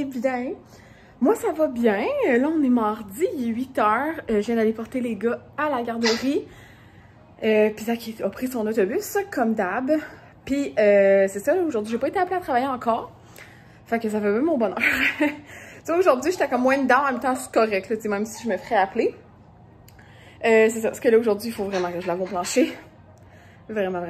bien? Moi, ça va bien. Là, on est mardi, il est 8 h. Je viens d'aller porter les gars à la garderie. Puis Zach a pris son autobus, comme d'hab. Puis, c'est ça, aujourd'hui, j'ai pas été appelée à travailler encore. Fait que ça fait même mon bonheur. Tu sais, aujourd'hui, j'étais comme moins dedans, en même temps, c'est correct, là, même si je me ferais appeler. C'est ça, parce que là, aujourd'hui, il faut vraiment que je lave mon plancher. Vraiment.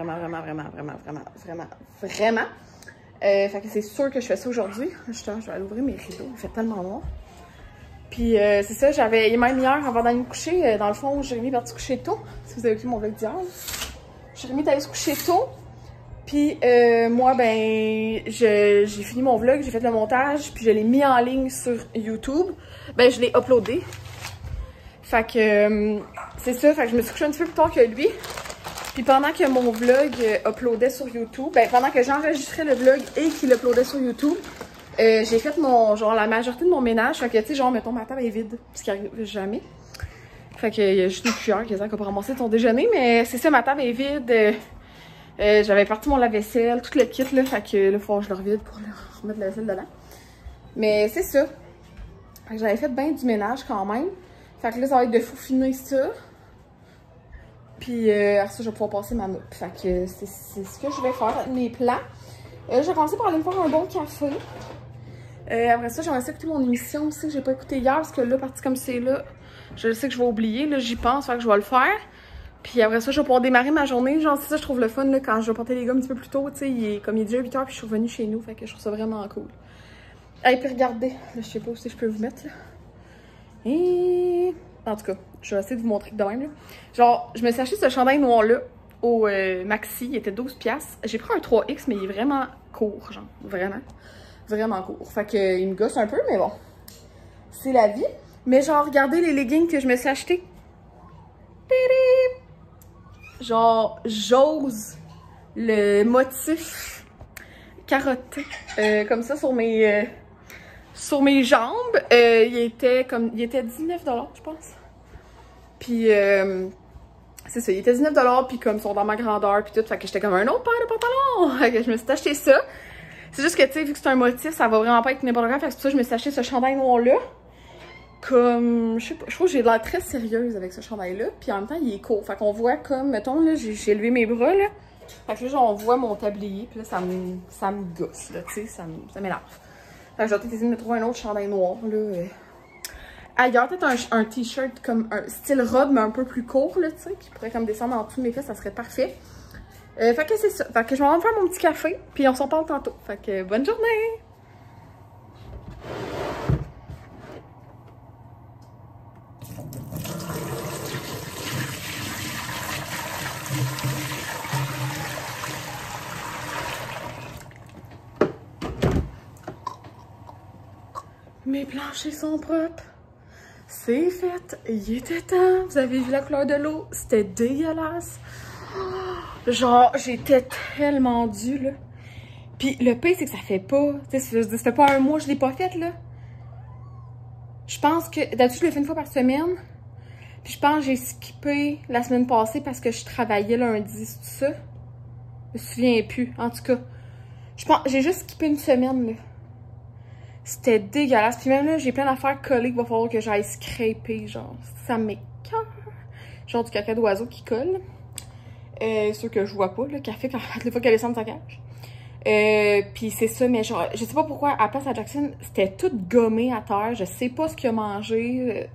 Fait que c'est sûr que je fais ça aujourd'hui. Justement, je vais aller ouvrir mes rideaux, il fait tellement noir. Puis c'est ça, j'avais même hier, avant d'aller me coucher, dans le fond, Jérémy est parti se coucher tôt. Si vous avez vu mon vlog d'hier. Jérémy est allé se coucher tôt. Puis moi, ben, j'ai fini mon vlog, j'ai fait le montage, puis je l'ai mis en ligne sur YouTube. Ben, je l'ai uploadé. Fait que c'est ça, fait que je me suis couchée un petit peu plus tard que lui. Puis pendant que mon vlog uploadait sur YouTube, ben pendant que j'enregistrais le vlog et qu'il uploadait sur YouTube, j'ai fait la majorité de mon ménage. Fait que tu sais, genre, mettons, ma table est vide, ce qui arrive jamais. Fait qu'il y a juste une cuillère qui a ramasser ton déjeuner, mais c'est ça, ma table est vide. J'avais parti mon lave-vaisselle, tout le kit là, fait que là, il faut que je le revide pour remettre la vaisselle dedans. Mais c'est ça. Fait que j'avais fait bien du ménage quand même. Fait que là, ça va être de finir ça. Puis après ça, je vais pouvoir passer ma mop. Fait que c'est ce que je vais faire avec mes plans. Je vais commencer par aller me faire un bon café. Après ça, j'aimerais écouter mon émission aussi que j'ai pas écouté hier. Parce que là, parti comme c'est là, je sais que je vais oublier. Là, j'y pense, fait que je vais le faire. Puis après ça, je vais pouvoir démarrer ma journée. Genre, c'est ça, je trouve le fun là, quand je vais porter les gars un petit peu plus tôt. Tu sais, il est déjà 8 h puis je suis revenue chez nous. Fait que je trouve ça vraiment cool. Et puis regardez, là, je sais pas où je peux vous mettre là. Et... En tout cas, je vais essayer de vous montrer de même là. Genre, je me suis acheté ce chandail noir-là au Maxi, il était 12$. J'ai pris un 3X, mais il est vraiment court, genre, vraiment court. Fait que il me gosse un peu, mais bon, c'est la vie. Mais genre, regardez les leggings que je me suis acheté. Genre, j'ose le motif carotté, comme ça sur mes jambes. Il était 19$, je pense. Puis, c'est ça, il était 19$, puis comme ils sont dans ma grandeur, puis tout. Fait que j'étais comme un autre paire de pantalons. Fait que je me suis acheté ça. C'est juste que, tu sais, vu que c'est un motif, ça va vraiment pas être n'importe quoi. Fait que c'est pour ça que je me suis acheté ce chandail noir-là. Comme, je sais pas, je trouve que j'ai l'air très sérieuse avec ce chandail-là. Puis en même temps, il est court. Fait qu'on voit comme, mettons, là, j'ai levé mes bras, là. Fait que là, genre, on voit mon tablier. Puis là, ça me gosse, là, tu sais, ça m'énerve. Fait que je vais peut-être essayer de me trouver un autre chandail noir, là. Ailleurs, peut-être un t-shirt comme un style robe, mais un peu plus court, là, tu sais, qui pourrait comme descendre en dessous de mes fesses, ça serait parfait. Fait que c'est ça. Fait que je vais en faire mon petit café, puis on s'en parle tantôt. Fait que bonne journée! Mes planchers sont propres. C'est fait. Il était temps. Vous avez vu la couleur de l'eau? C'était dégueulasse. Genre, j'étais tellement due, là. Puis le pire, c'est que ça fait pas... Tu sais, ça fait pas un mois que je l'ai pas faite, là. Je pense que... D'habitude, je le fais une fois par semaine. Puis je pense que j'ai skippé la semaine passée parce que je travaillais lundi, c'est tout ça? Je me souviens plus. En tout cas, je pense j'ai juste skippé une semaine, là. C'était dégueulasse. Puis même là, j'ai plein d'affaires collées qu'il va falloir que j'aille scraper, genre. Ça m'écoeure. Genre du caca d'oiseau qui colle. Sûr que je vois pas, le café, quand les fois qu'elle descend de sa cage. Puis c'est ça, mais genre, je sais pas pourquoi, à place à Jackson, c'était tout gommé à terre. Je sais pas ce qu'il a mangé.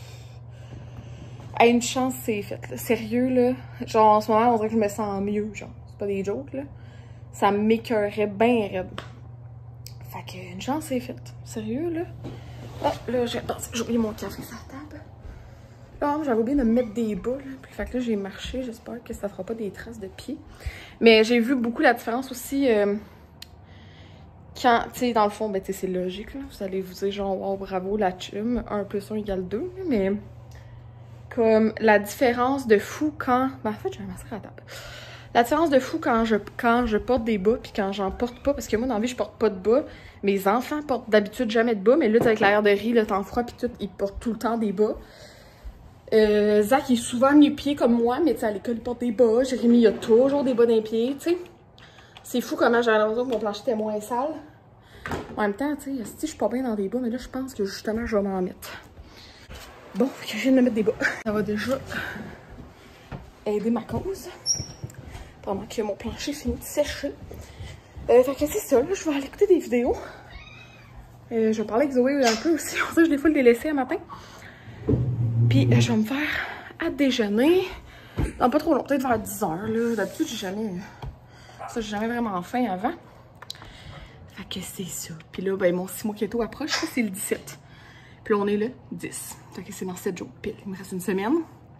À une chance, c'est fait, là. Sérieux, là. Genre, en ce moment, on dirait que je me sens mieux, genre. C'est pas des jokes, là. Ça m'écœurait bien raide. Fait que une chance, c'est faite. Sérieux, là. Ah, là, j'ai oublié mon café sur la table. Ah, j'avais oublié de me mettre des bas, là. Puis, fait que là, j'ai marché. J'espère que ça fera pas des traces de pied. Mais j'ai vu beaucoup la différence aussi. Quand, tu sais, dans le fond, ben, tu sais, c'est logique, là. Vous allez vous dire, genre, wow, bravo, la chum. 1 + 1 = 2. Mais, comme, la différence de fou quand. Ben, en fait, j'ai un masque à la table. La différence de fou quand je porte des bas puis quand j'en porte pas, parce que moi dans la vie je porte pas de bas. Mes enfants portent d'habitude jamais de bas, mais là avec la garderie, le temps froid puis tout, ils portent tout le temps des bas. Zach il est souvent nu-pied comme moi, mais tu sais à l'école il porte des bas. Jérémy il a toujours des bas d'un pied, tu sais. C'est fou comment j'ai l'impression que mon plancher était moins sale. En même temps, tu sais, si je suis pas bien dans des bas, mais là, je pense que justement, je vais m'en mettre. Bon, je viens de me mettre des bas. Ça va déjà aider ma cause. Pendant que mon plancher finit de sécher. Fait que c'est ça, là, je vais aller écouter des vidéos. Je vais parler avec Zoé un peu aussi. On sait que je l'ai full délaissé un matin. Puis je vais me faire à déjeuner. Non, pas trop long, peut-être vers 10 h, là. D'habitude, j'ai jamais vraiment faim avant. Fait que c'est ça. Puis là, ben, mon 6 mois keto approche, ça, c'est le 17. Puis là, on est le 10. Fait que c'est dans 7 jours pile. Il me reste une semaine.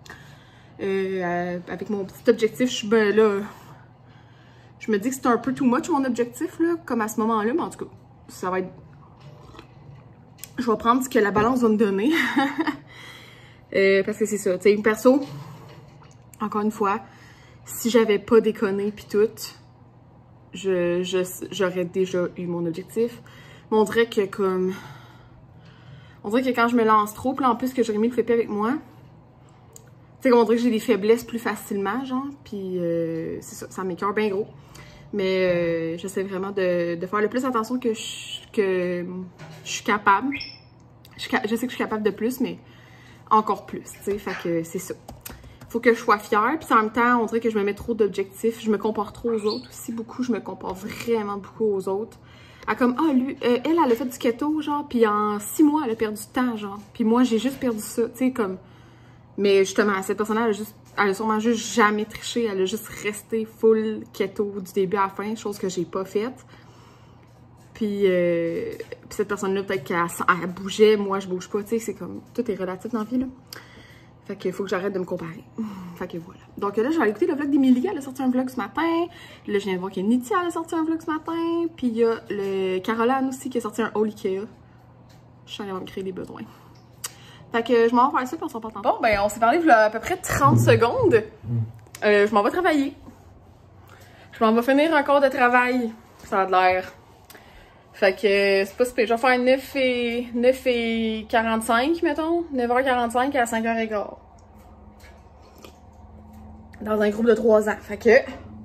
Avec mon petit objectif, ben là, je me dis que c'est un peu too much mon objectif, là, comme à ce moment-là, mais en tout cas, ça va être... Je vais prendre ce que la balance va me donner. Parce que c'est ça, tu sais, perso, encore une fois, si j'avais pas déconné pis tout, j'aurais déjà eu mon objectif. Mais on dirait que comme... On dirait que quand je me lance trop, puis en plus que Jérémy le fait pas avec moi, tu sais, on dirait que j'ai des faiblesses plus facilement, genre, puis c'est ça, ça m'écoeure bien gros. Mais j'essaie vraiment de faire le plus attention que je suis capable. Je sais que je suis capable de plus, mais encore plus, tu sais, fait que c'est ça. Faut que je sois fière, puis en même temps, on dirait que je me mets trop d'objectifs, je me compare trop aux autres aussi, beaucoup, je me compare vraiment beaucoup aux autres. À comme, ah, lui, elle a fait du keto, genre, puis en 6 mois, elle a perdu du temps, genre, puis moi, j'ai juste perdu ça, tu sais, comme... Mais justement, cette personne-là, elle a sûrement juste jamais triché, elle a juste resté full keto du début à la fin, chose que j'ai pas faite. Puis cette personne-là, peut-être qu'elle bougeait, moi je bouge pas, tu sais, c'est comme, tout est relatif dans la vie, là. Fait qu'il faut que j'arrête de me comparer. Fait que voilà. Donc là, je vais aller écouter le vlog d'Emilia, elle a sorti un vlog ce matin. Là, je viens de voir que Nitia a sorti un vlog ce matin. Puis il y a le Caroline aussi qui a sorti un haul Ikea. Je suis allée me créer des besoins. Fait que je m'en vais faire ça, puis on s'en porte en. Bon, ben on s'est parlé il y a à peu près 30 secondes. Je m'en vais travailler. Je m'en vais finir un cours de travail. Ça a de l'air. Fait que c'est pas super. Je vais faire 9h45, mettons. 9h45 à 5h15. Dans un groupe de 3 ans. Fait que...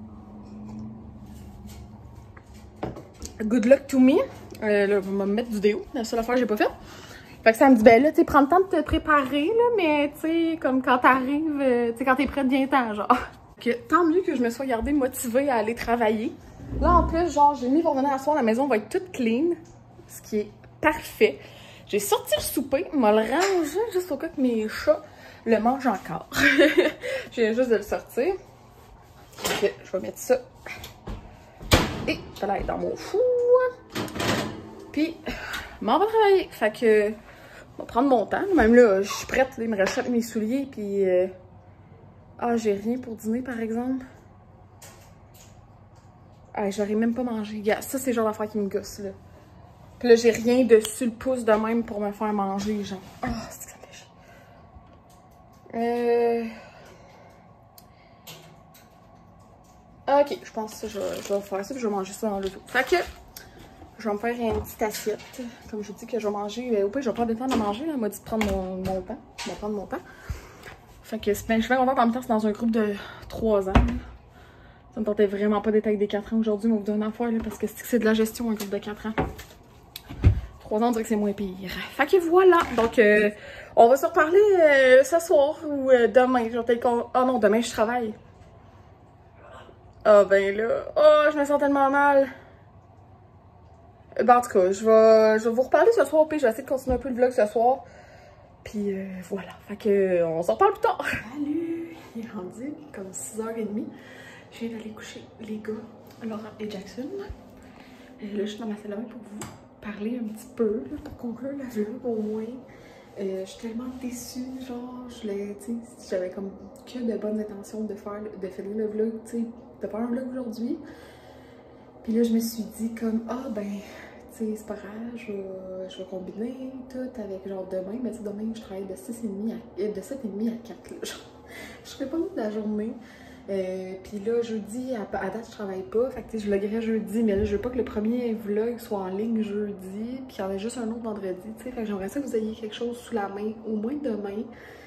Good luck to me. Là, je vais me mettre du déo. La seule affaire que j'ai pas faite. Fait que ça me dit, ben là, tu sais, prends le temps de te préparer, là, mais tu sais, comme quand t'arrives, tu sais, quand t'es prête, viens-t'en, genre. Que, tant mieux que je me sois gardée motivée à aller travailler. Là, en plus, genre, j'ai mis pour venir à soir, la maison va être toute clean, ce qui est parfait. J'ai sorti le souper, m'a le rangé juste au cas que mes chats le mangent encore. Je viens juste de le sortir. Donc, je vais mettre ça. Et ça va être dans mon four. Puis, m'en va travailler. Fait que, je vais prendre mon temps. Même là, je suis prête. Là, il me rachète mes souliers. Puis, ah, j'ai rien pour dîner, par exemple. Ah, j'aurais même pas mangé. Ça, c'est le genre d'affaire qui me gosse, là. Puis là, j'ai rien dessus le pouce de même pour me faire manger, genre. Ah, oh, c'est que ça me fait chier. Ok, je pense que je vais faire ça, puis je vais manger ça dans l'auto. Fait que, je vais me faire une petite assiette. Comme je dis que je vais manger, au pire, je vais prendre le temps de manger, là. Elle m'a dit de prendre mon temps. Je vais prendre mon temps. Fait que, je suis bien contente en même temps, c'est dans un groupe de 3 ans, là. Ça me tentait vraiment pas d'être avec des 4 ans aujourd'hui, mais vous donne une fois, là, parce que c'est de la gestion, un groupe de 4 ans. 3 ans, on dirait que c'est moins pire. Fait que voilà, donc on va se reparler ce soir ou demain. Je vais peut-être qu'on... Oh non, demain je travaille. Ah ben là, oh, je me sens tellement mal. Ben en tout cas, je vais vous reparler ce soir, puis je vais essayer de continuer un peu le vlog ce soir. Puis voilà, fait que on s'en reparle plus tard. Salut, il est rendu comme 6h30. Je viens d'aller coucher les gars, Laura et Jackson. Là, je suis dans ma salle de bain pour vous parler un petit peu, là, pour conclure la vlog au moins. Je suis tellement déçue, genre, j'avais comme que de bonnes intentions de finir le vlog, tu sais, de faire un vlog aujourd'hui. Puis là, je me suis dit comme, ah ben, tu sais, c'est pas grave, je vais combiner tout avec genre demain, mais tu sais, demain, je travaille de 7h30 à 4, là, genre. Je serai pas toute la journée. Puis là, jeudi, à date, je travaille pas. Fait que je vloggerai jeudi, mais là, je veux pas que le premier vlog soit en ligne jeudi, puis qu'il y en ait juste un autre vendredi, tu sais. Fait que j'aimerais ça que vous ayez quelque chose sous la main, au moins demain.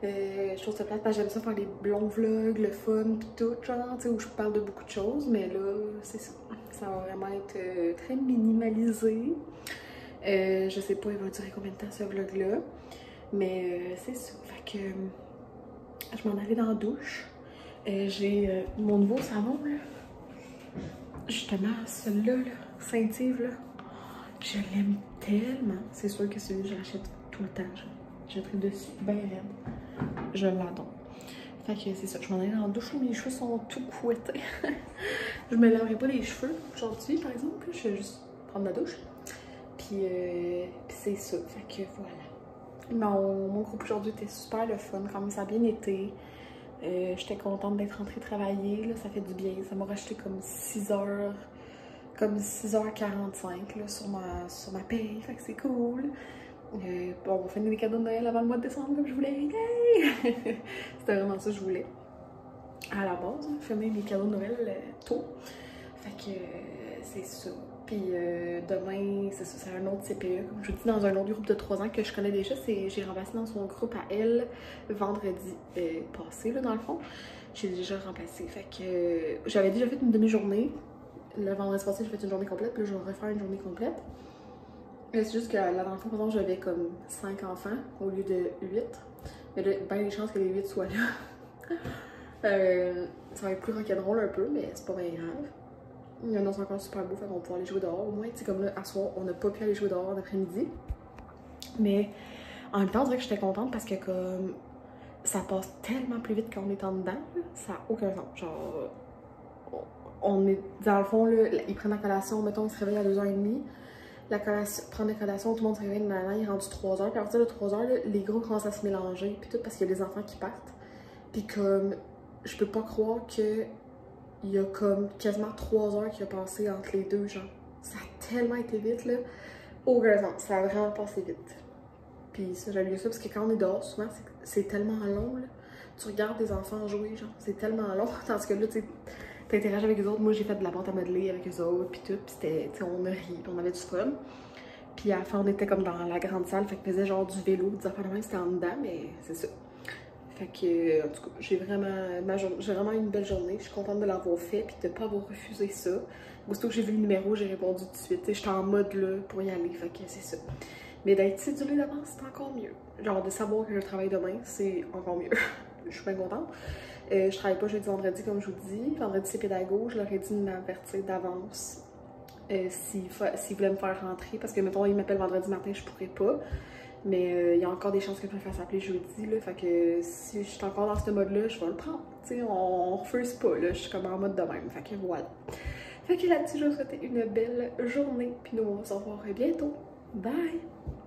Je trouve ça plate parce que j'aime ça faire des longs vlogs, le fun pis tout, genre, tu sais, où je parle de beaucoup de choses, mais là, c'est ça. Ça va vraiment être très minimalisé. Je sais pas, il va durer combien de temps ce vlog-là, mais c'est ça. Fait que je m'en allais dans la douche. J'ai mon nouveau savon, là. Justement, celui-là, là, Saint-Yves, là. Je l'aime tellement. C'est sûr que celui je l'achète tout le temps. Je tripe dessus, bien raide. Je l'adore. Fait que c'est ça. Je m'en allais dans la douche. Mes cheveux sont tout couettés. Je me laverai pas les cheveux aujourd'hui, par exemple. Je vais juste prendre ma douche. Puis c'est ça. Fait que voilà. Mon groupe aujourd'hui était super le fun. Quand même, ça a bien été. J'étais contente d'être rentrée travailler. Là, ça fait du bien. Ça m'a racheté comme 6 heures. Comme 6h45 là, sur ma paye, fait que c'est cool. Bon, on va finir les cadeaux de Noël avant le mois de décembre comme je voulais. Yay! C'était vraiment ça que je voulais. À la base, hein, finir les cadeaux de Noël tôt. Fait que c'est ça. Puis demain, c'est ça, c'est un autre CPE. Comme je vous dis, dans un autre groupe de 3 ans que je connais déjà, j'ai remplacé dans son groupe à elle vendredi passé, là, dans le fond. J'ai déjà remplacé. Fait que j'avais déjà fait une demi-journée. Le vendredi passé, j'ai fait une journée complète, puis là, je vais refaire une journée complète. C'est juste que là, dans le fond, par exemple, j'avais comme 5 enfants au lieu de 8. Mais là, bien les chances que les 8 soient là. Ça va être plus rock'n'roll un peu, mais c'est pas bien grave. Il y en a encore super beau, fait qu'on va pouvoir aller jouer dehors. Au moins, tu sais, comme là, à soir, on n'a pas pu aller jouer dehors en après-midi. Mais en même temps, on dirait que j'étais contente parce que comme ça passe tellement plus vite quand on est en dedans, ça n'a aucun sens. Genre, on est dans le fond, là, ils prennent la collation, mettons, ils se réveillent à 2h30. La collation, prendre la collation, tout le monde se réveille, il est rendu 3h. Puis à partir de 3h, là, les groupes commencent à se mélanger, puis tout parce qu'il y a des enfants qui partent. Puis comme, je peux pas croire que il y a comme quasiment 3 heures qui a passé entre les deux, genre. Ça a tellement été vite, là. Aucun sens, ça a vraiment passé vite. Puis ça, j'aime bien ça parce que quand on est dehors, souvent, c'est tellement long, là. Tu regardes des enfants jouer, genre, c'est tellement long. Tandis que là, tu sais, t'interagis avec les autres. Moi, j'ai fait de la pâte à modeler avec eux autres, puis tout. Puis c'était, tu sais, on a ri, puis on avait du fun. Puis à la fin, on était comme dans la grande salle, fait que faisait genre du vélo, des affaires de même, c'était en dedans, mais c'est ça. Fait que, en tout cas, j'ai vraiment eu une belle journée. Je suis contente de l'avoir fait, puis de pas avoir refusé ça. Aussitôt que j'ai vu le numéro, j'ai répondu tout de suite. J'étais en mode là pour y aller, fait que c'est ça. Mais d'être cédulée d'avance, c'est encore mieux. Genre, de savoir que je travaille demain, c'est encore mieux. Je suis bien contente. Je travaille pas jeudi, vendredi, comme je vous dis. Vendredi, c'est pédago. Je leur ai dit de m'avertir d'avance s'ils voulaient me faire rentrer. Parce que, mettons, ils m'appellent vendredi matin, je pourrais pas. Mais il y a encore des chances que je me fasse appeler jeudi. Là, fait que si je suis encore dans ce mode-là, je vais le prendre. Tu sais, on refuse pas. Là, je suis comme en mode de même. Fait que voilà. Fait que là-dessus, je vous souhaite une belle journée. Puis nous, on va se revoir bientôt. Bye!